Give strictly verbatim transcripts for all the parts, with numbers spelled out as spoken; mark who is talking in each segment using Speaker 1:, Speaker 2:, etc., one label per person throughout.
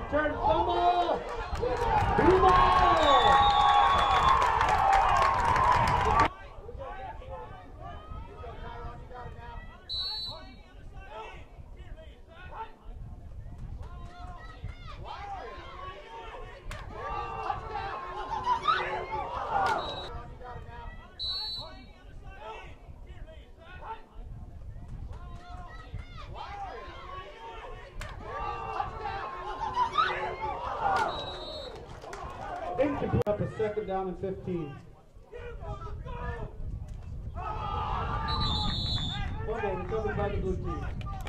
Speaker 1: return fumble. Blue ball. Incomplete. Up a second down and fifteen. Fumble recovered by the blue team.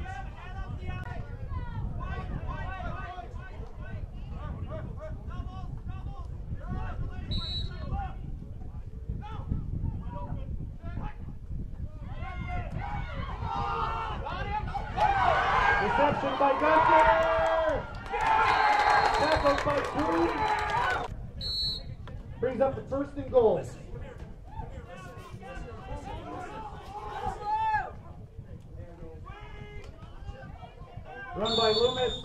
Speaker 1: Reception by Custer. Tackled by two. Brings up the first and goal. Run by Loomis.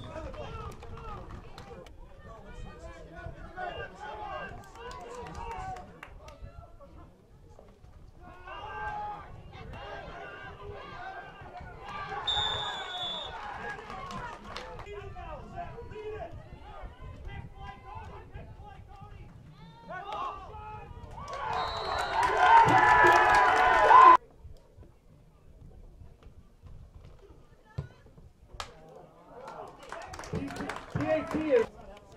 Speaker 1: P A T is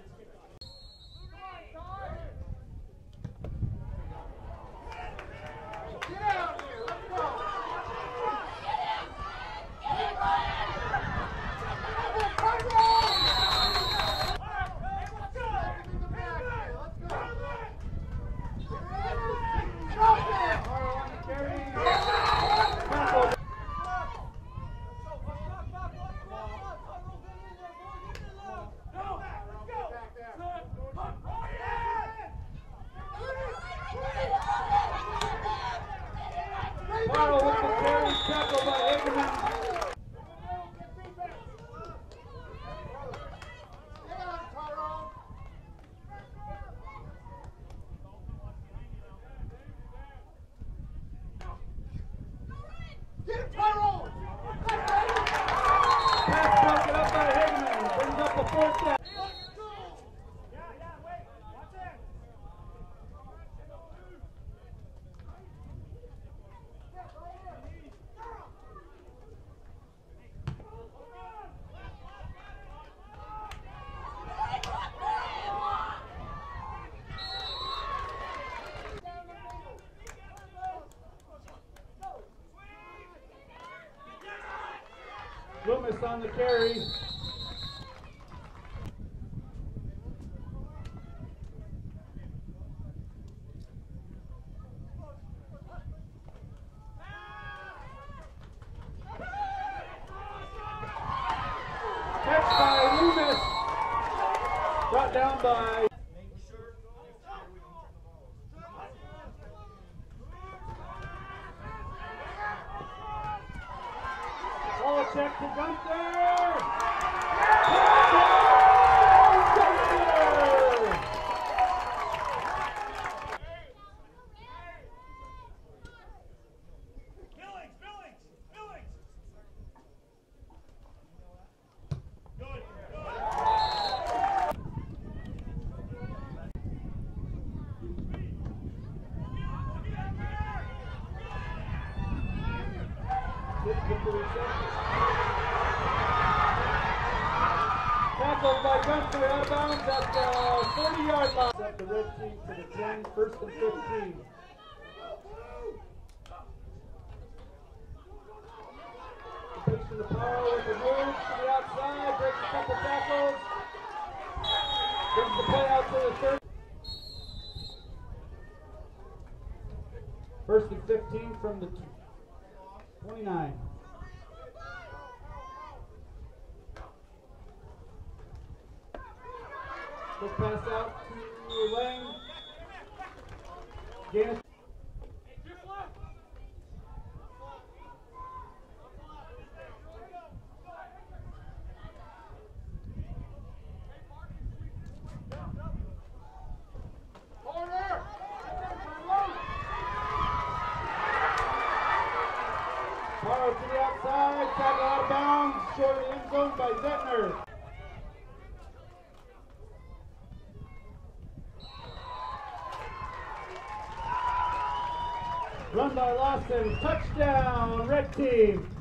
Speaker 1: Loomis on the carry. Catch by Loomis. Brought down by ball check to Custer. Tackled by Custer out of bounds at the forty yard line. At the red team to the ten, first and fifteen. Completion of power with the move to the outside, breaks a couple tackles. Brings the play out to the third. First and fifteen from the twenty-nine. Quick pass out to Lang. Gain it. outside, tackle out of bounds, short of the end zone by Zentner. Run by Lawson, touchdown, red team.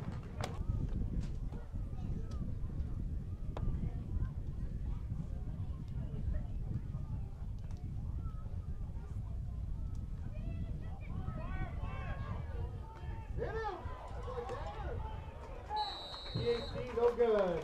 Speaker 1: P A T, no good.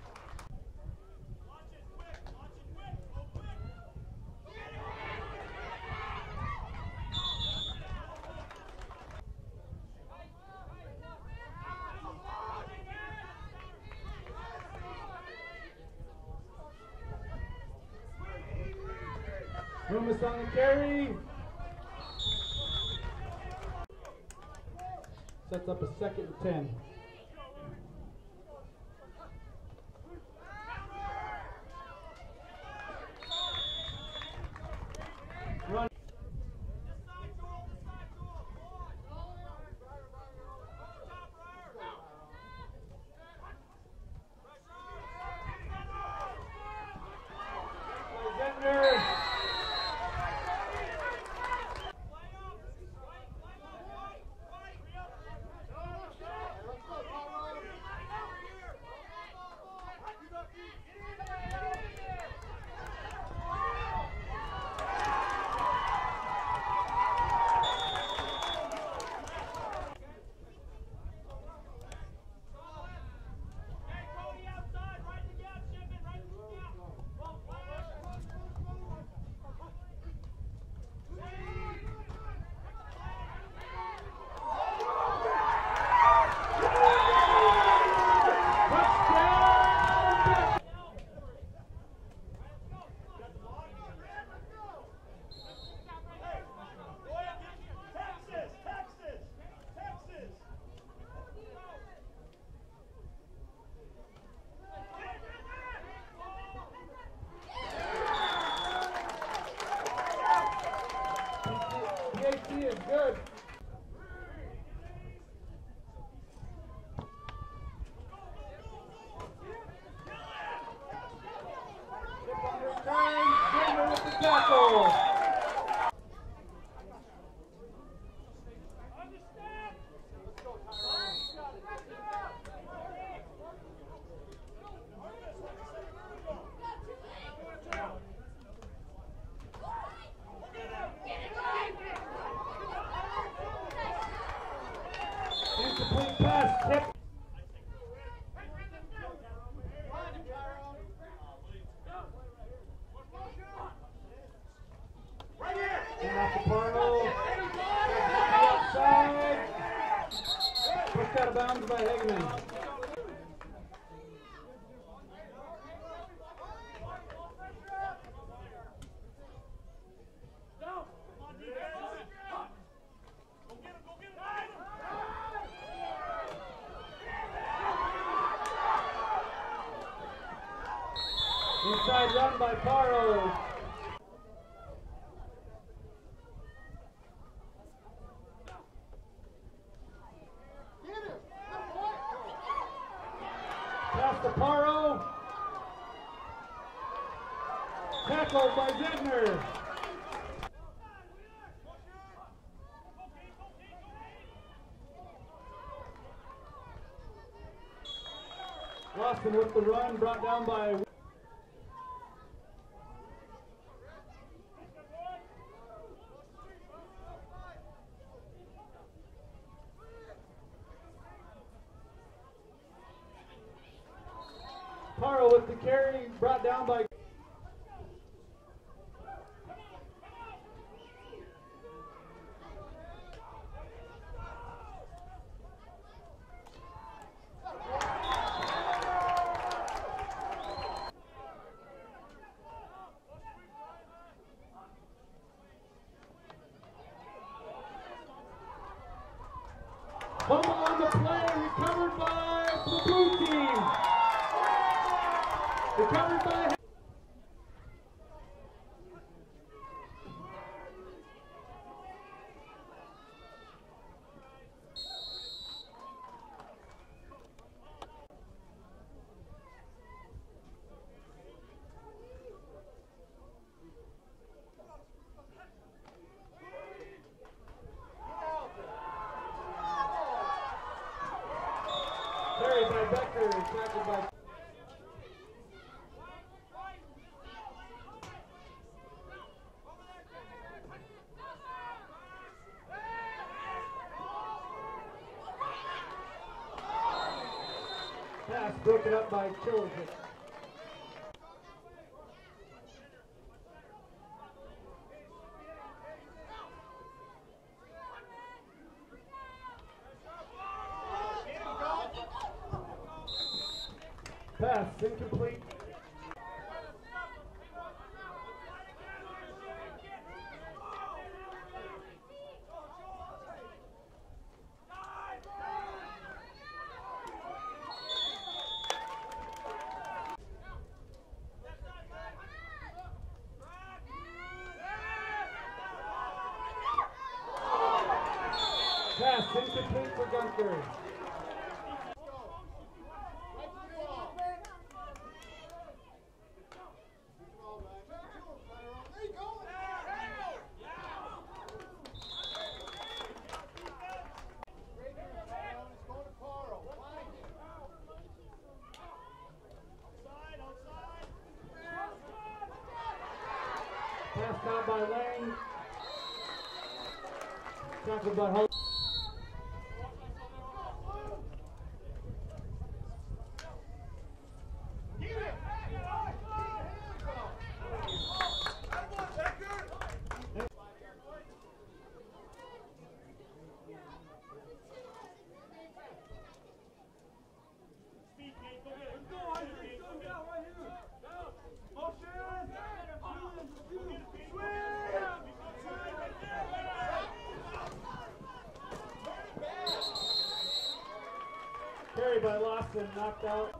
Speaker 1: Loomis on the carry. Sets up a second and ten. Run. Zentner. P A T is good. Kick on return, Zimmer with the tackle. Incomplete pass, tip. And off the portal. Outside. Pushed out of bounds by Hageman. Inside run by Paro. Pass to Paro. Tackled by Zentner. Lawson with the run, brought down by Paro with the carry, brought down by Fumble on the play, recovered by the blue team. Recovered by tackled by pass broken up by Children. Pass incomplete. Pass incomplete for Gunter. Pass caught by Lane. Tackled by Holt. Carried by Lawson, knocked out.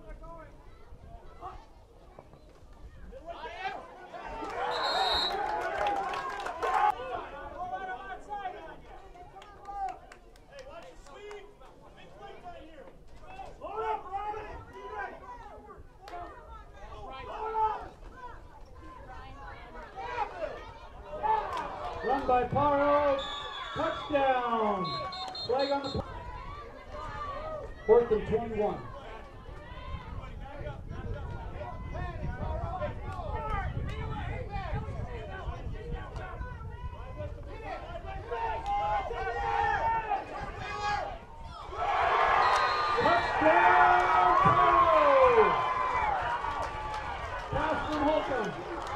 Speaker 1: Run by Paro, touchdown! Flag on the fourth and twenty-one. Touchdown, Paro! Pass from Holcomb.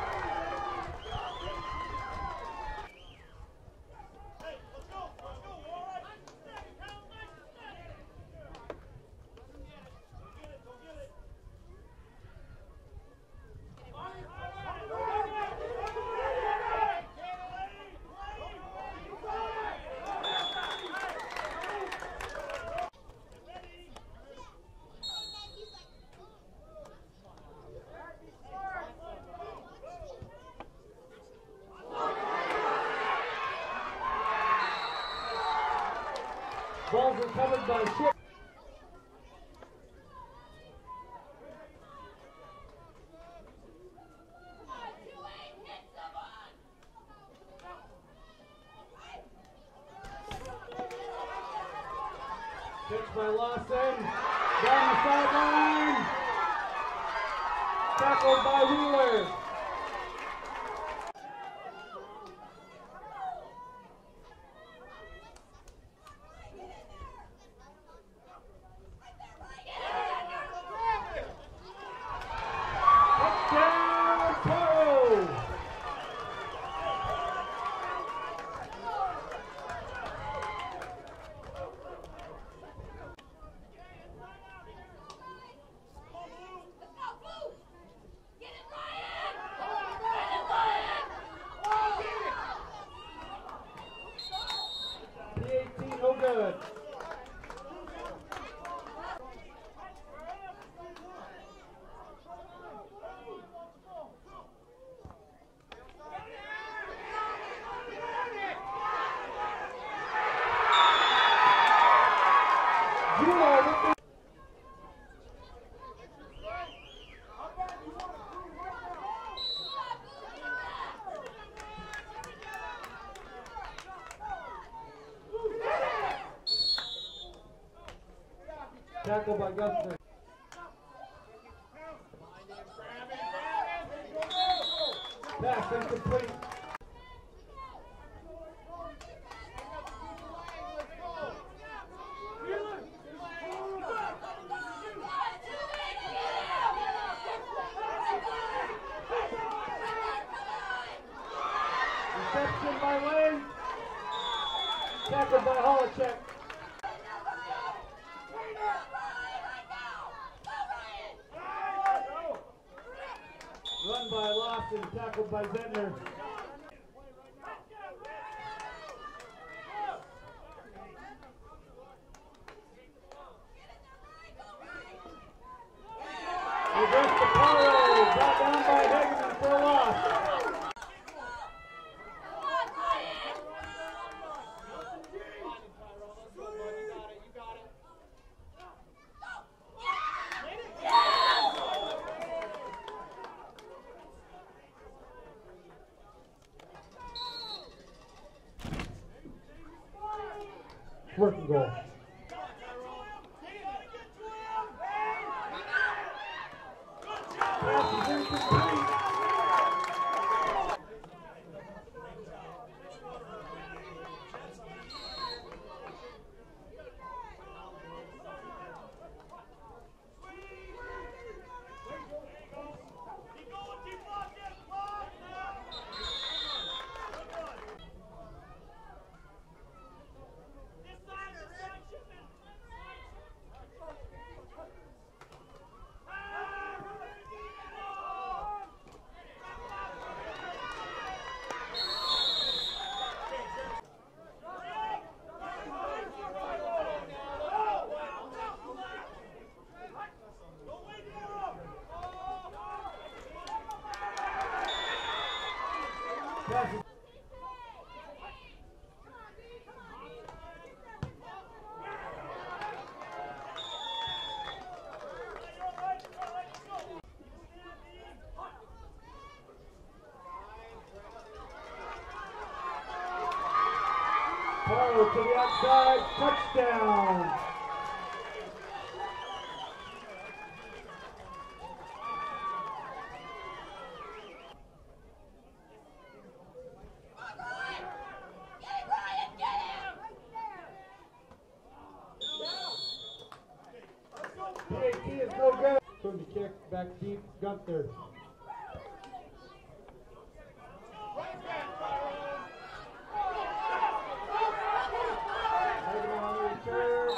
Speaker 1: Ball's recovered by Ship. Pitch by Lawson. Down the sideline. Tackled by Wheeler. No good. Tackle by Custer. Pass incomplete. Reception by Lane. Tackled by Holochek. Run by Lawson, tackled by Zentner. Reverse to Paulo, brought down by Hageman for a loss. Working goal. Pass is incomplete. Pass is Paulo to the outside, touchdown. P A T is no good. Going to kick back deep, Gunther. Hageman on the return.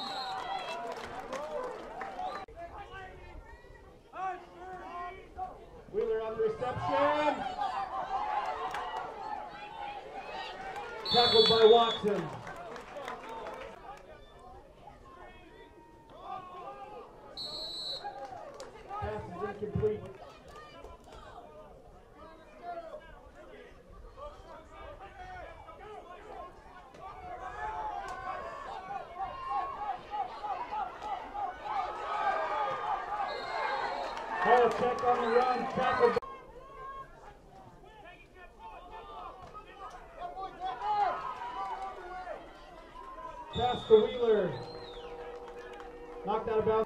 Speaker 1: Wheeler on the reception. Tackled by Watson. Pass is incomplete. Holochek on the run, tackled. Pass to Wheeler. Knocked out of bounds.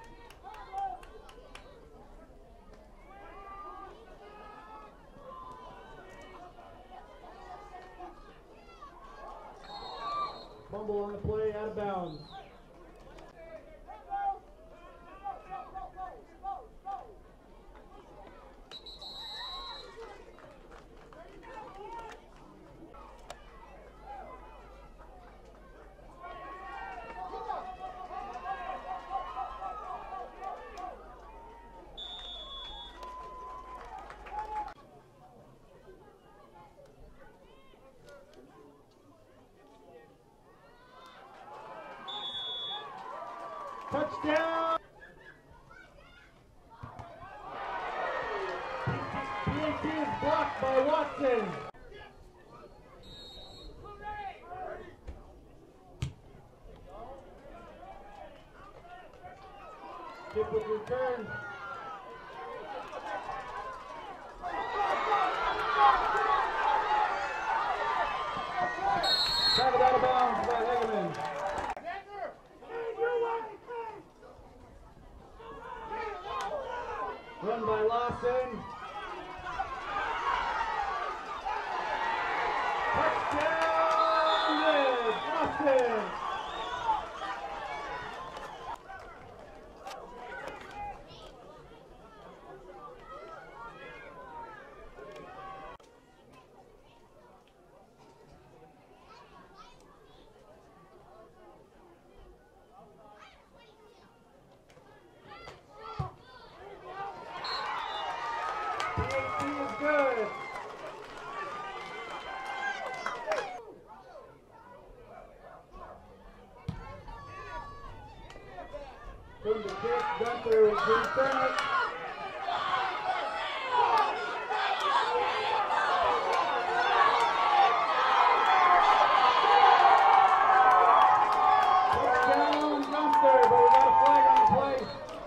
Speaker 1: Fumble on the play, out of bounds. Touchdown! P A T is blocked by Watson. Skip with return. Tackled out of bounds by Hageman. Run by Lawson. Custer to return it. Touchdown, Custer, but we got a flag on the play.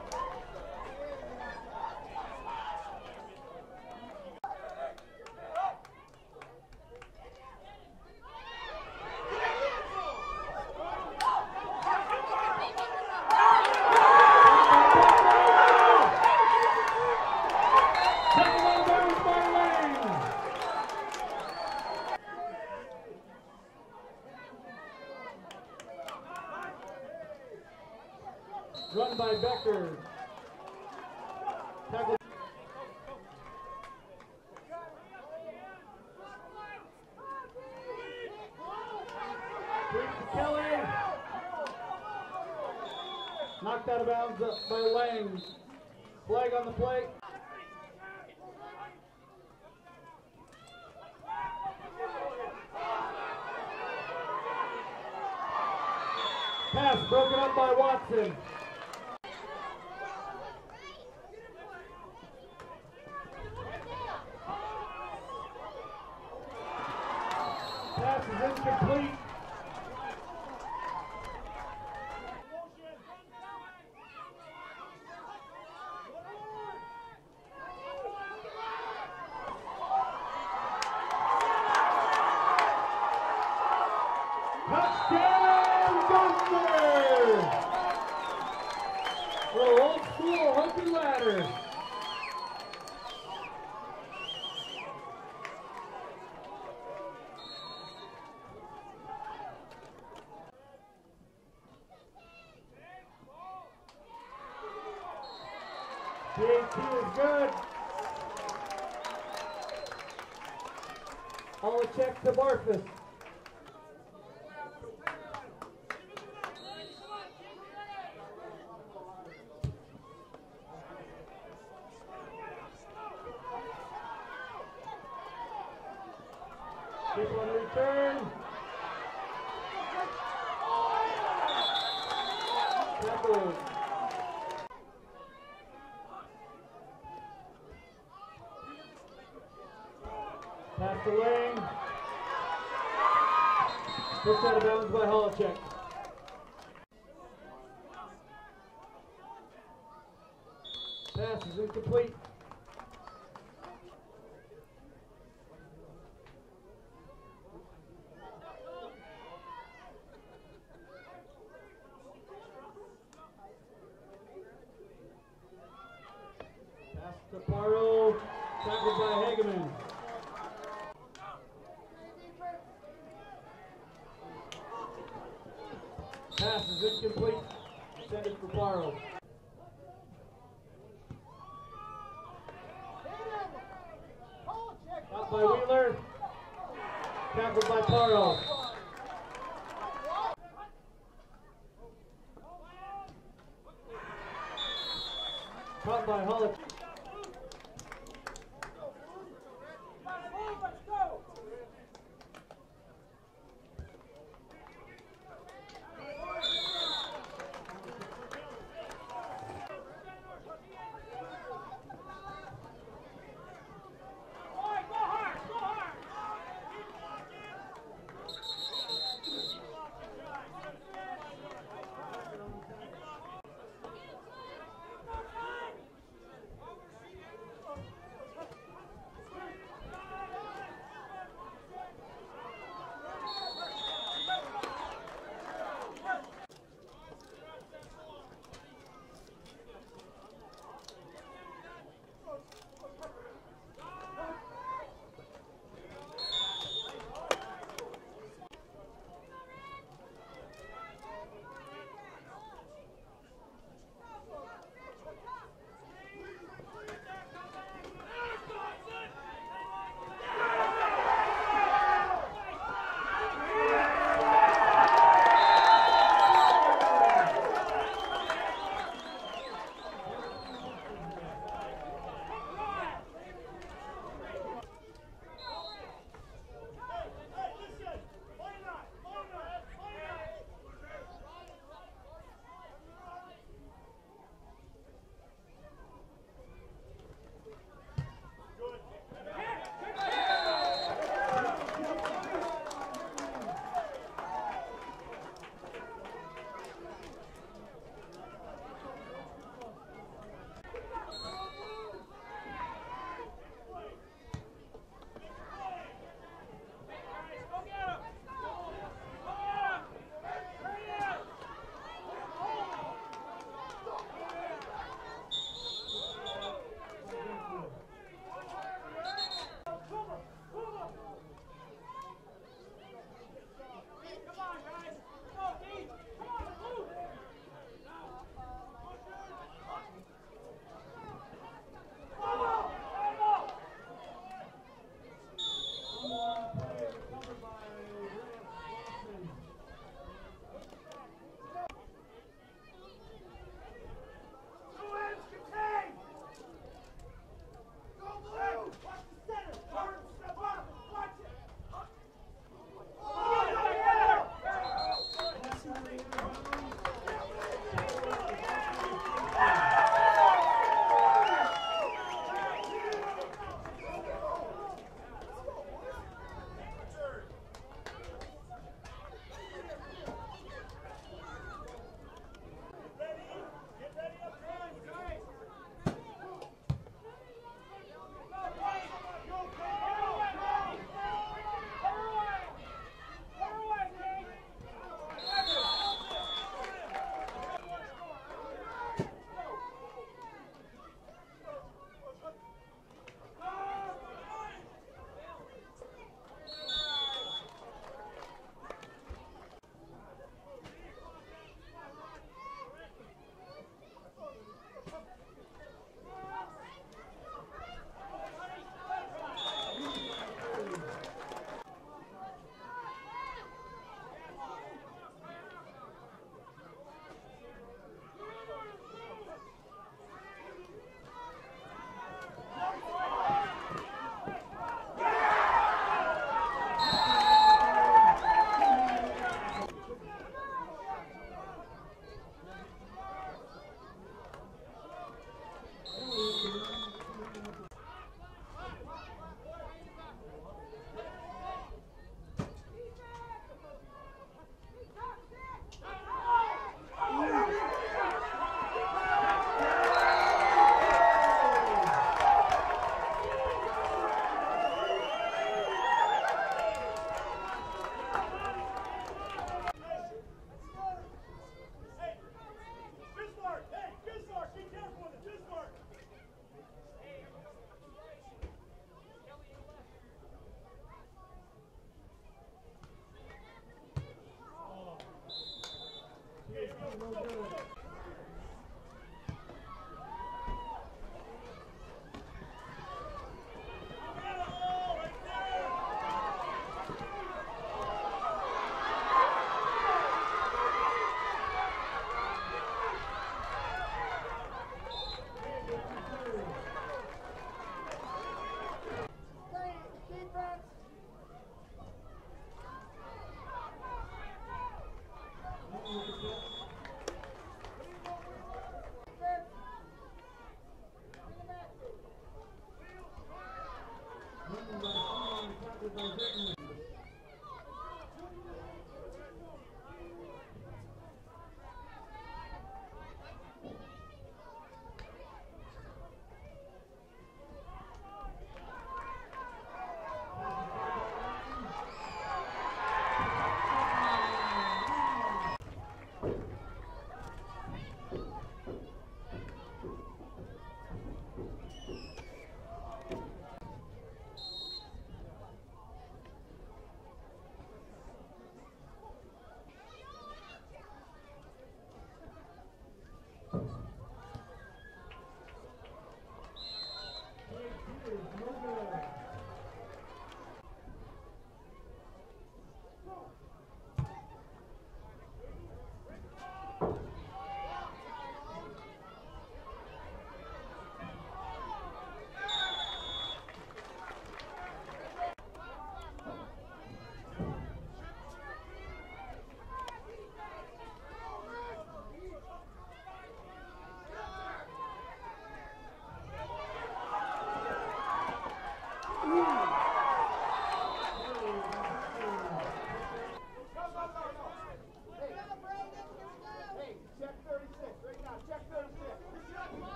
Speaker 1: Run by Becker. Tackle. Brings to Kelly. Knocked out of bounds by Lang. Flag on the play. Pass broken up by Watson. Pass is incomplete. Touchdown, Custer! Little old school hook and ladder. J T is good. All the checks to Barfus. This one return. Tackle. Pass the lane. Pushed out of bounds by Holochek. Pass is incomplete. Pass to Paro. Tackled by Hageman. Pass is incomplete. Intended for Paro. Out by Wheeler. Tackled by Paro. Caught by Hollick.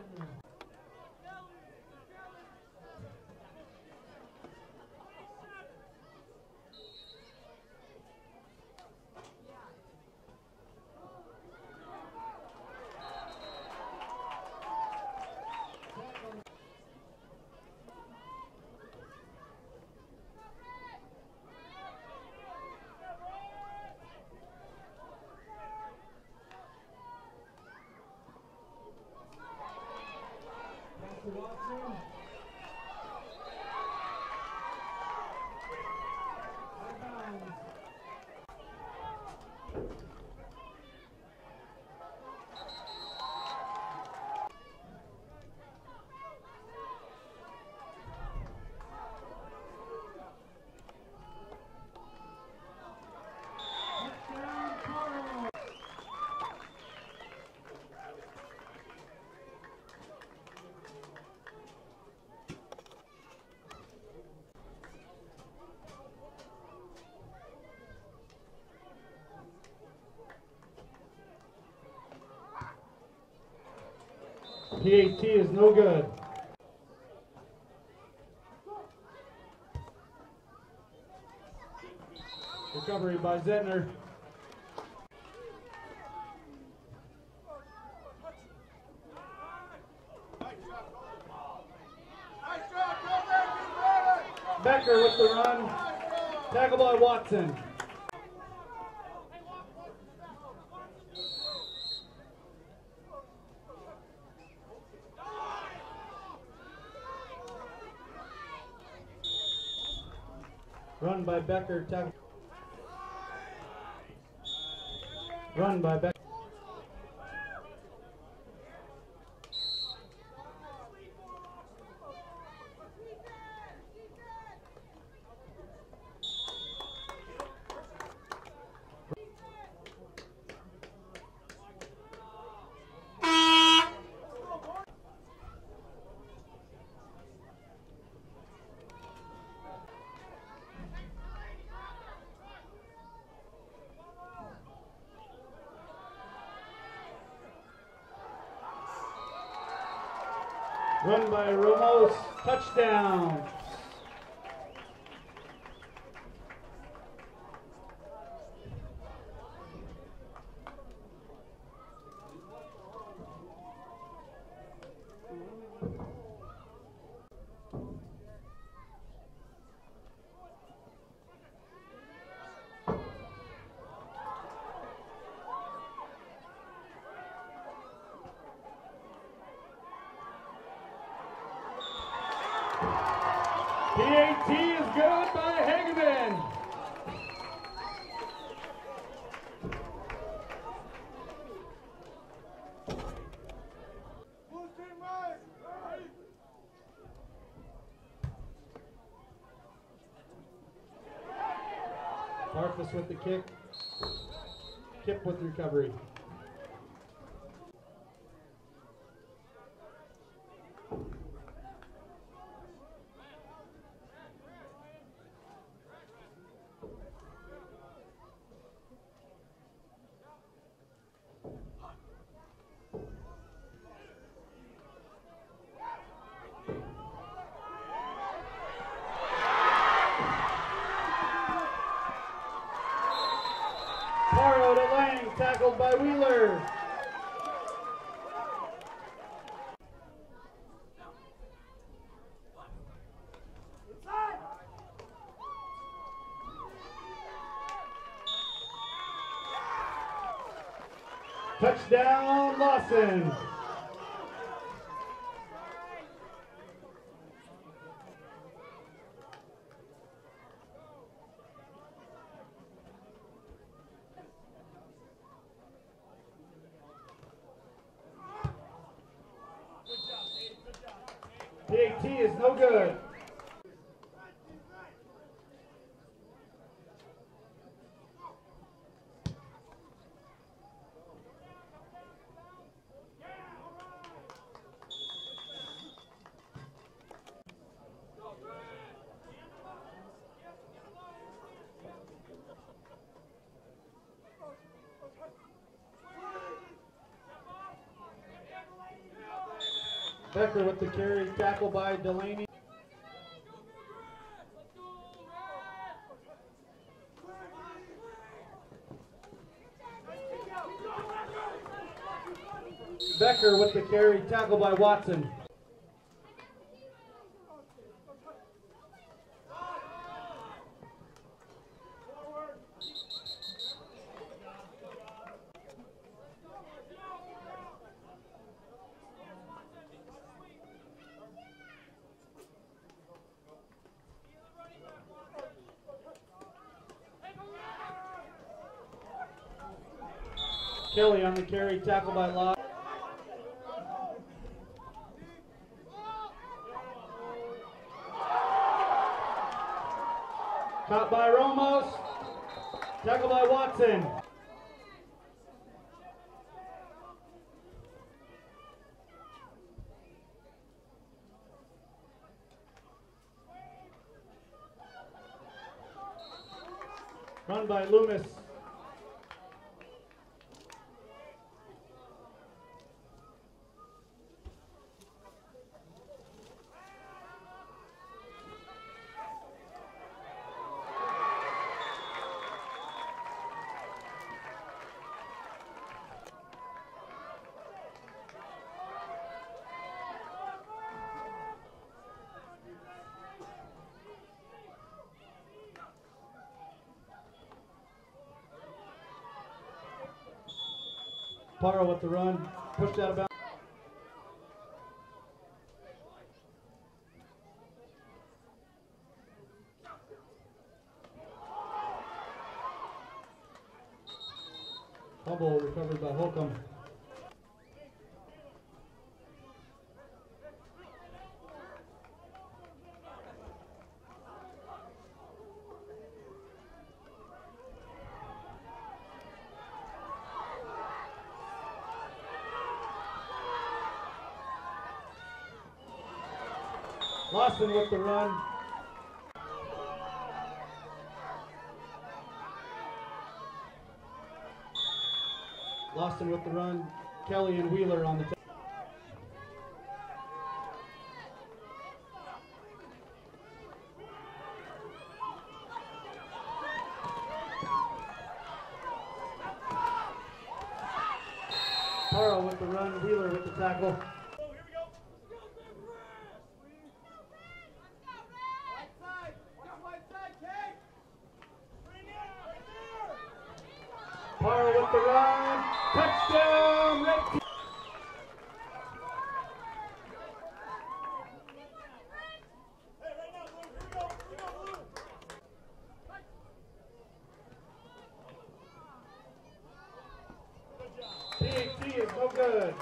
Speaker 1: Watson. P A T is no good. Recovery by Zentner. Becker with the run. Tackle by Watson. Run by Becker. Tackle. Run by Becker. Run by Ramos, touchdown. P A T is good by Hageman. Farfus with the kick. Kip with recovery. Morrow to Lang, tackled by Wheeler. Touchdown, Lawson. P A T is no good. Becker with the carry, tackle by Delaney. Becker with the carry, tackle by Watson. Kelly on the carry, tackle by Lott. Caught by Ramos, tackle by Watson. Run by Loomis. Parra with the run, pushed out of bounds. Fumble recovered by Holcomb. Lawson with the run. Lawson with the run. Kelly and Wheeler on the top. Parra with the run. Wheeler with the tackle. Parra with the run, touchdown, red team. P A T is no good.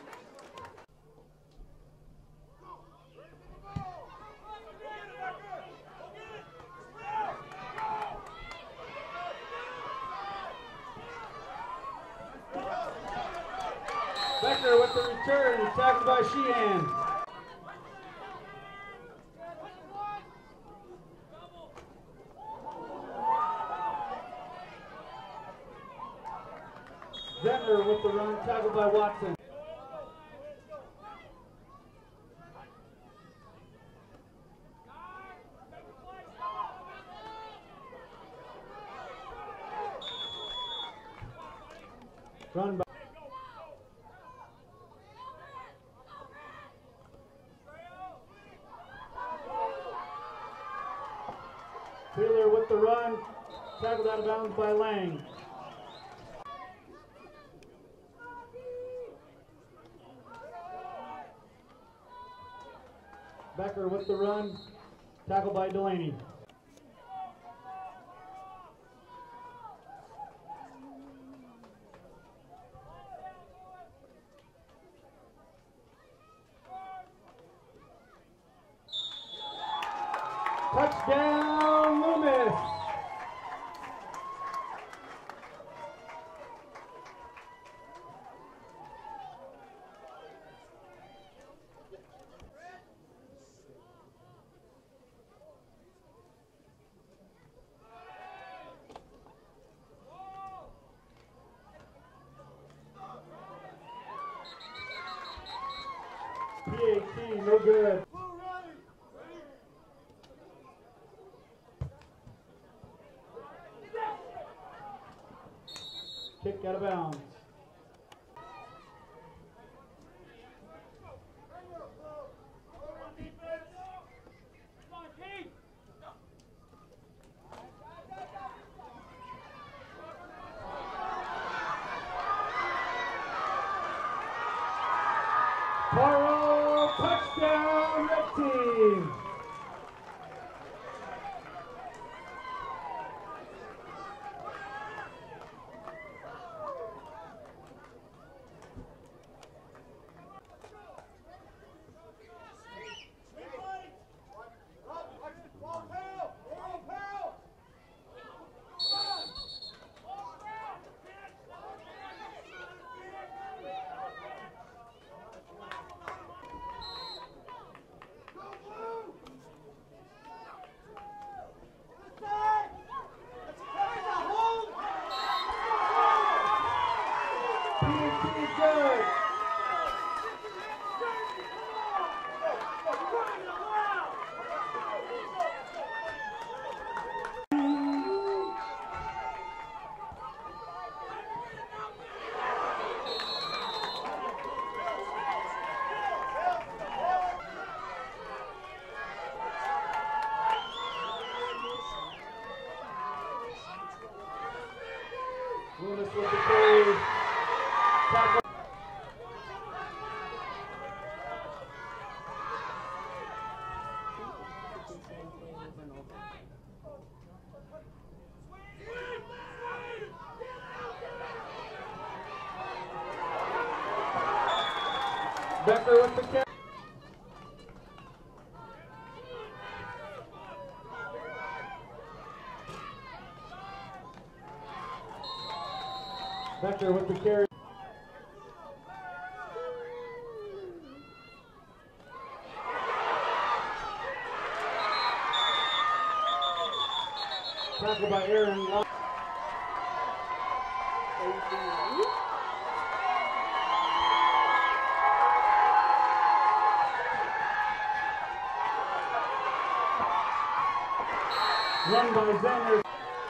Speaker 1: Becker with the return, tackled by Sheehan. Zentner with the run, tackled by Watson. Run by Wheeler with the run, tackled out of bounds by Lang. Becker with the run, tackled by Delaney. Touchdown, Loomis. P A nineteen, no good. Kick out of bounds. Paro, touchdown, red team. Good. Lewis with the carry. Tackle. Becker with the catch. Becker with the carry. Tackle by Aaron. Run by Zender.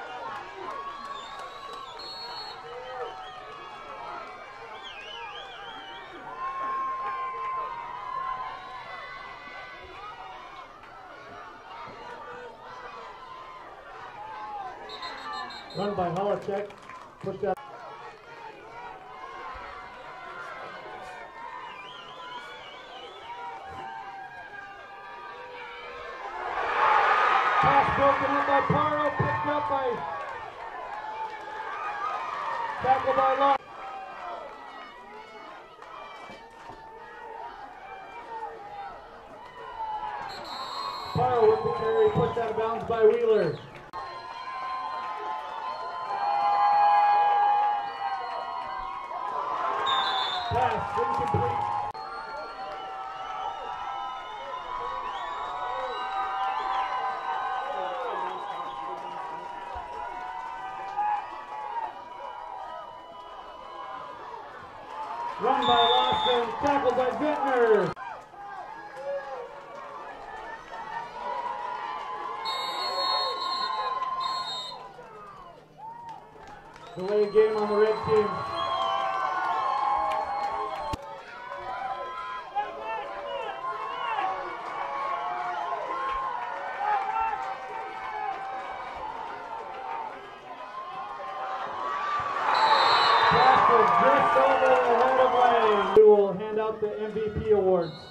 Speaker 1: Run by Holacek. Pushed out. Pass broken up by Paro, picked up by tackle by Long. Paro with the carry, pushed out of bounds by Wheeler. Pass incomplete. Run by Lawson, tackled by Vintner. Delay game on the red team. Pass was just over the head of lane. We will hand out the M V P awards.